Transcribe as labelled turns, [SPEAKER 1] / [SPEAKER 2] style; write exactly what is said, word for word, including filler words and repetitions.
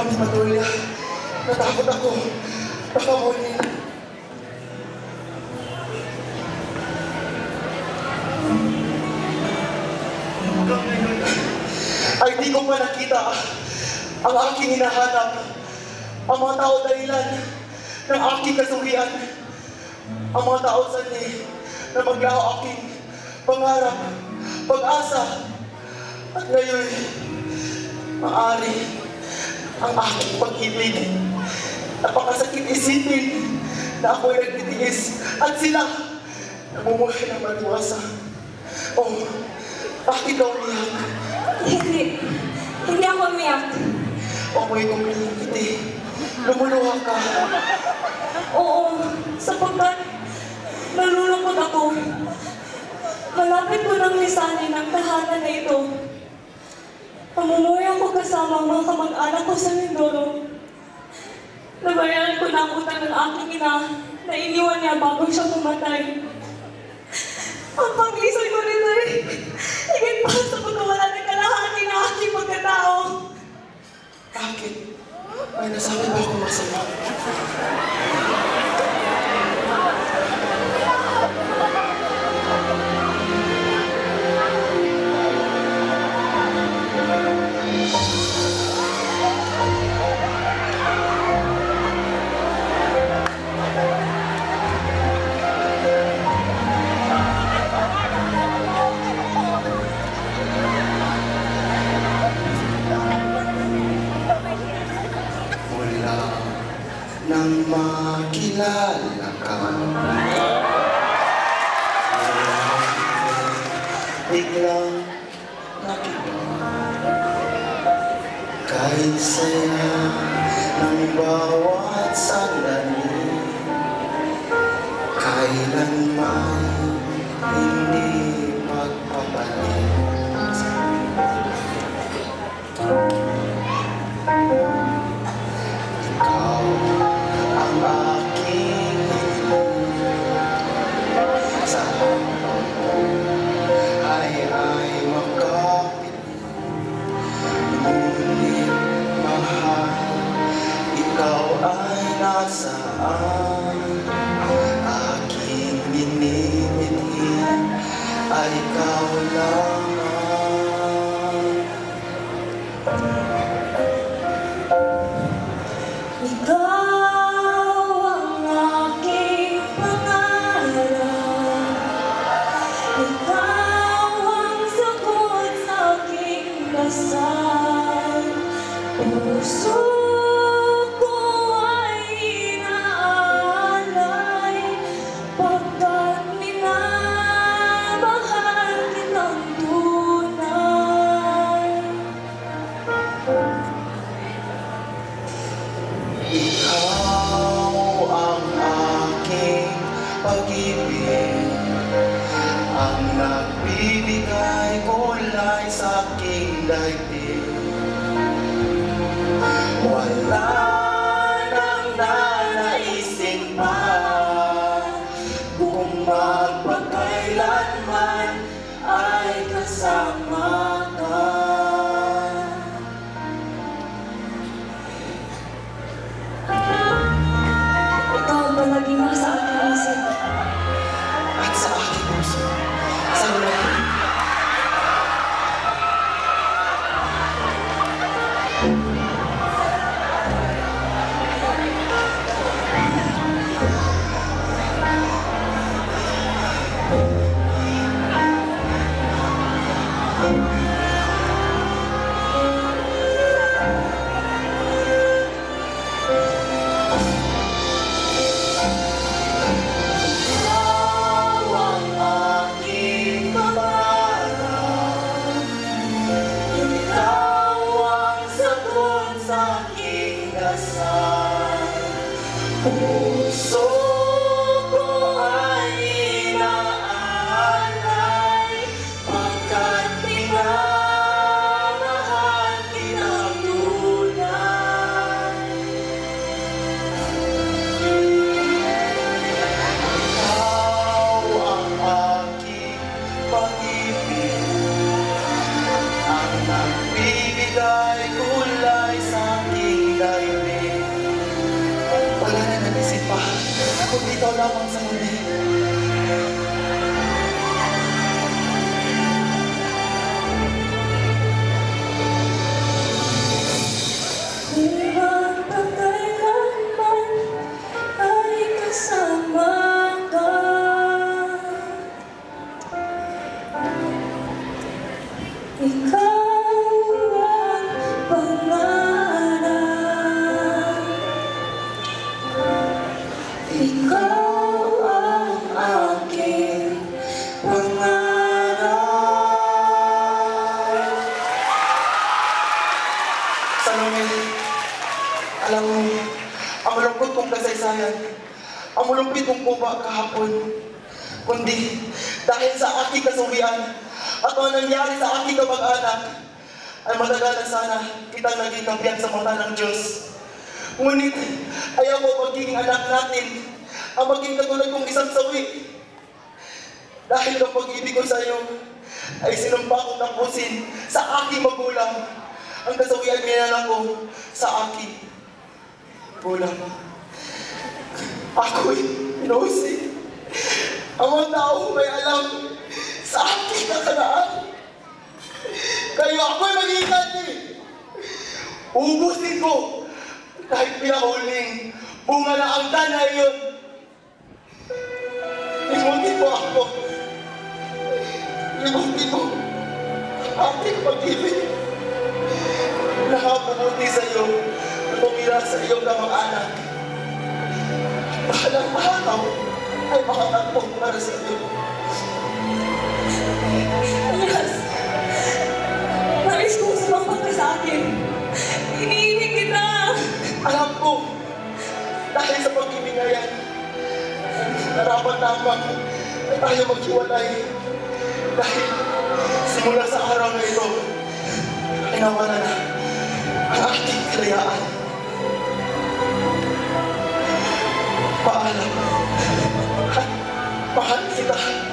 [SPEAKER 1] Promise, Matulia. Natakot ako. Baka muli. Ay, di ko pa nakita ang aking hinahanap. Ang mga tao dahilan ng aking kasuhian. Ang mga tao sanhi na maglaho aking pangarap, pag-asa. At ngayon, maaari ang aking pag-ibig. Napakasakit isipin na ako'y nagtitiis at sila namumuhay ng maliwasa. Oh, bakit daw umiyak?
[SPEAKER 2] Hindi. Hindi ako umiyak.
[SPEAKER 1] O may kumilingiti. Lumuluha ka.
[SPEAKER 2] Oo, sapagkat nalulungkot ako. Malapit ko nang lisanin ang tahanan na ito. Pamumuhay ako kasama ang mga kamag-anak ko sa Mindoro. Nabayaran ko na ang utang ng aking ina na iniwan niya bago siya pumatay. Ang pag-isay ko nito ay higit pa sa pagkawala ng kalahati ng aking pagkatao.
[SPEAKER 1] Bakit? May nasabi ba akong masama? Nang makilala ka, biglang nakita, kahit saya ng bawat sandali, kailanman hindi magpabalik. Nasaan aking minimithi ay ikaw lamang.
[SPEAKER 2] Ikaw ang aking pangarap. Ikaw ang sagot sa aking dasal. Puso
[SPEAKER 1] pag-ibig ang nagbibigay kulay sa aking daigdig. Wala nang nanaisin pa kung magpagkailanman ay kasama ka.
[SPEAKER 2] Ikaw ang palagi mo sa aking isip.
[SPEAKER 1] At sa aking puso. Salome. Puso ko ay inaalay pagkat minamahal kitang tunay. Ikaw ang aking pag-ibig, ang nagbibigay kulay sa aking lamang sa Noli.
[SPEAKER 2] Iwan pa kailanman ay kasama ka. Ikaw ang pangarap. Ikaw ang aking pangarap.
[SPEAKER 1] Salome, alam mo, ang malungkot kong kasaysayan, ang malungkot kong kuba kahapon, kundi dahil sa aking kasuwian at ang nangyari sa aking kamag-anak, ay matagal na sana kitang naging kabiyak sa mata ng Diyos. Ngunit, ayaw mo magiging anak natin ang maging katulad kong isang sawi. Dahil ang pag-ibig ko sa iyo ay sinumpa kong tapusin sa aking magulang ang kasawian niya ko sa aking magulang. Ako'y inusin ang mga taong may alam sa aking nakaraan. Kayo ako'y mag-iinganti. Ubusin ko kahit pinahuling bunga na ang tanay yun. Limutin mo ako. Limutin mo aking pag-ibig. Nakapubuti sa iyo at tumira sa iyong kamang-anak. Bahalang araw ay makatagpong para sa iyo.
[SPEAKER 2] Elias, nais kong sumapat ka sa akin. Iniibig kita.
[SPEAKER 1] Alam ko, dahil sa pag-ibig na yan, narapat lamang na tayo maghiwalay. Dahil simula sa araw na ito, ay nawala na ang ating kalayaan. Paalam. Mahal kita.